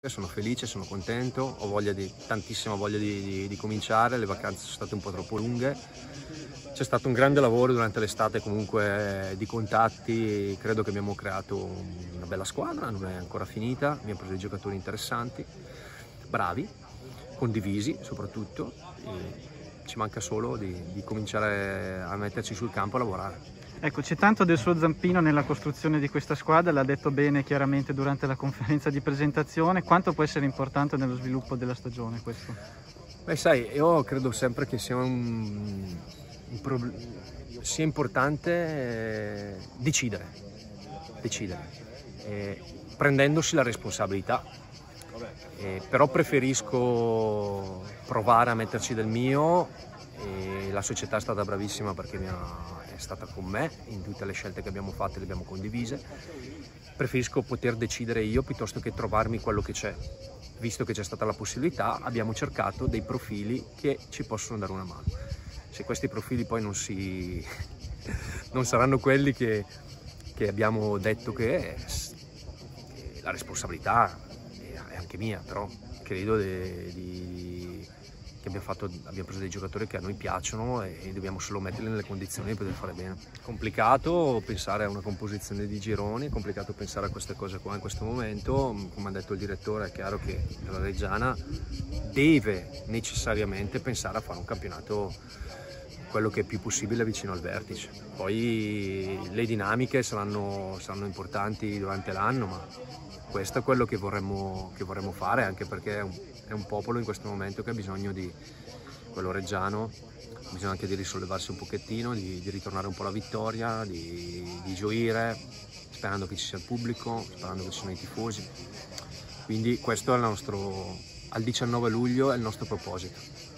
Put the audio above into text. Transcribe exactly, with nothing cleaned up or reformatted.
Sono felice, sono contento, ho voglia di, tantissima voglia di, di, di cominciare, le vacanze sono state un po' troppo lunghe, c'è stato un grande lavoro durante l'estate comunque di contatti, credo che abbiamo creato una bella squadra, non è ancora finita, abbiamo preso dei giocatori interessanti, bravi, condivisi soprattutto, e ci manca solo di, di cominciare a metterci sul campo a lavorare. Ecco, c'è tanto del suo zampino nella costruzione di questa squadra, l'ha detto bene chiaramente durante la conferenza di presentazione. Quanto può essere importante nello sviluppo della stagione questo? Beh, sai, io credo sempre che sia, un, un sia importante eh, decidere, decidere eh, prendendosi la responsabilità. Eh, però preferisco provare a metterci del mio, e la società è stata bravissima perché mi ha, è stata con me in tutte le scelte che abbiamo fatto, le abbiamo condivise. Preferisco poter decidere io piuttosto che trovarmi quello che c'è. Visto che c'è stata la possibilità, abbiamo cercato dei profili che ci possono dare una mano. Se questi profili poi non, si, non saranno quelli che, che abbiamo detto che, è, che la responsabilità è anche mia, però credo de, di, che abbiamo, fatto, abbiamo preso dei giocatori che a noi piacciono e, e dobbiamo solo metterli nelle condizioni di poter fare bene. È complicato pensare a una composizione di gironi, è complicato pensare a queste cose qua in questo momento. Come ha detto il direttore, è chiaro che la Reggiana deve necessariamente pensare a fare un campionato quello che è più possibile vicino al vertice. Poi le dinamiche saranno, saranno importanti durante l'anno, ma questo è quello che vorremmo, che vorremmo fare, anche perché è un, è un popolo in questo momento che ha bisogno di quello reggiano, ha bisogno anche di risollevarsi un pochettino, di, di ritornare un po' alla vittoria, di, di gioire, sperando che ci sia il pubblico, sperando che ci siano i tifosi. Quindi questo è il nostro, al diciannove luglio è il nostro proposito.